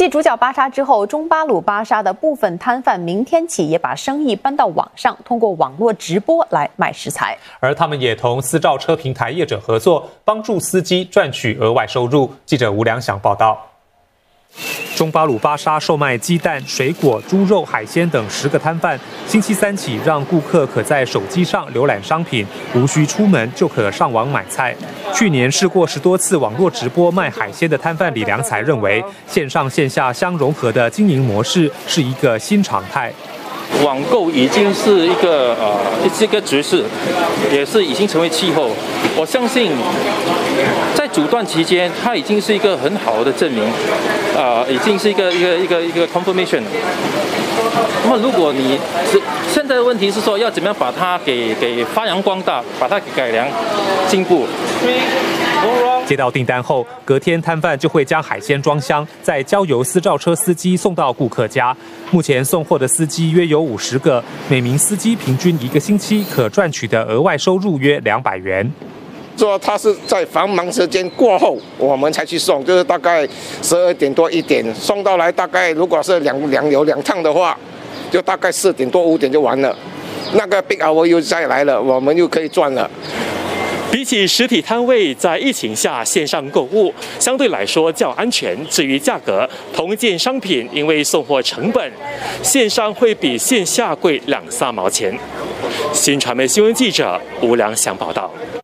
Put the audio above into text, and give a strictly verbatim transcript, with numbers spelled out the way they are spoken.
继主角巴沙之后，中巴鲁巴沙的部分摊贩明天起也把生意搬到网上，通过网络直播来卖食材。而他们也同私照车平台业者合作，帮助司机赚取额外收入。记者吴良祥报道。 中巴鲁巴沙售卖鸡蛋、水果、猪肉、海鲜等十个摊贩，星期三起让顾客可在手机上浏览商品，无需出门就可上网买菜。去年试过十多次网络直播卖海鲜的摊贩李良才认为，线上线下相融合的经营模式是一个新常态。 网购已经是一个呃这个局势，也是已经成为气候。我相信，在阻断期间，它已经是一个很好的证明，呃，已经是一个一个一个一个 confirmation。那么，如果你是现在的问题是说，要怎么样把它给给发扬光大，把它给改良、进步。 接到订单后，隔天摊贩就会将海鲜装箱，再交由私照车司机送到顾客家。目前送货的司机约有五十个，每名司机平均一个星期可赚取的额外收入约两百元。 说他是在繁忙时间过后，我们才去送，就是大概十二点多一点送到来，大概如果是两两有两趟的话，就大概四点多五点就完了。那个 big hour 又再来了，我们又可以赚了。 比起实体摊位，在疫情下线上购物相对来说较安全。至于价格，同一件商品因为送货成本，线上会比线下贵两三毛钱。新传媒新闻记者吴良祥报道。